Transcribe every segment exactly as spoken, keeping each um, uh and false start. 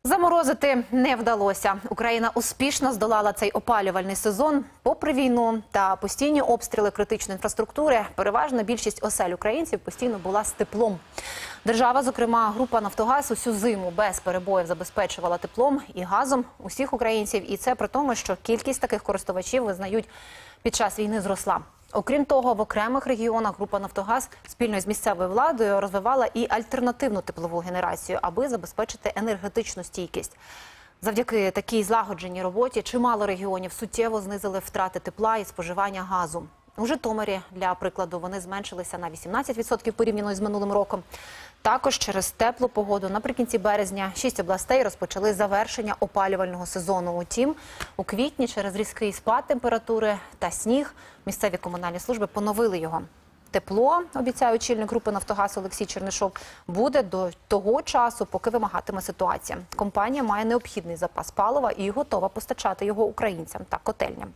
Заморозити не вдалося. Україна успішно здолала цей опалювальний сезон. Попри війну та постійні обстріли критичної інфраструктури, переважна більшість осель українців постійно була з теплом. Держава, зокрема, група «Нафтогаз» усю зиму без перебоїв забезпечувала теплом і газом усіх українців. І це при тому, що кількість таких користувачів, визнають, під час війни зросла. Окрім того, в окремих регіонах група «Нафтогаз» спільно з місцевою владою розвивала і альтернативну теплову генерацію, аби забезпечити енергетичну стійкість. Завдяки такій злагодженій роботі чимало регіонів суттєво знизили втрати тепла і споживання газу. У Житомирі, для прикладу, вони зменшилися на вісімнадцять відсотків порівняно з минулим роком. Також через теплу погоду наприкінці березня шість областей розпочали завершення опалювального сезону. Утім, у квітні через різкий спад температури та сніг місцеві комунальні служби поновили його. Тепло, обіцяє очільник групи «Нафтогаз» Олексій Чернишов, буде до того часу, поки вимагатиме ситуація. Компанія має необхідний запас палива і готова постачати його українцям та котельням.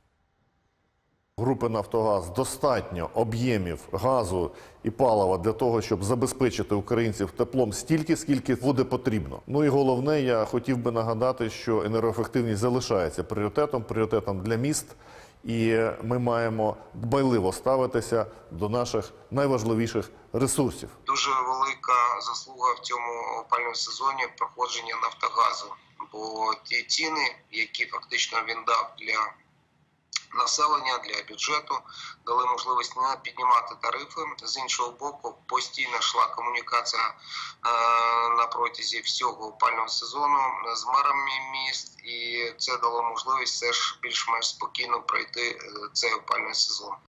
Групи «Нафтогаз» достатньо об'ємів газу і палива для того, щоб забезпечити українців теплом стільки, скільки буде потрібно. Ну і головне, я хотів би нагадати, що енергоефективність залишається пріоритетом, пріоритетом для міст. І ми маємо дбайливо ставитися до наших найважливіших ресурсів. Дуже велика заслуга в цьому опалювальному сезоні проходження «Нафтогазу». Бо ті ціни, які фактично він дав для населення, для бюджету, дали можливість не піднімати тарифи. З іншого боку, постійно йшла комунікація е, на протязі всього опалювального сезону з мерами міст, і це дало можливість все ж більш-менш спокійно пройти цей опалювальний сезон.